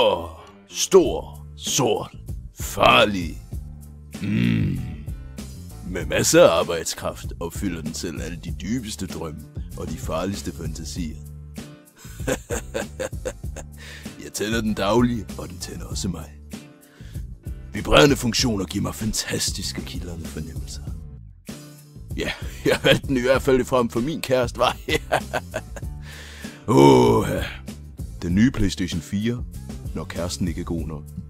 Stor, sort, farlig. Med masser af arbejdskraft opfylder den selv alle de dybeste drømme og de farligste fantasier. Jeg tænder den daglige, og den tænder også mig. Vibrerende funktioner giver mig fantastiske kildrende fornemmelser. Ja, jeg valgte den i hvert fald frem for min kæreste var. Den nye PlayStation 4, når kæresten ikke er god nok.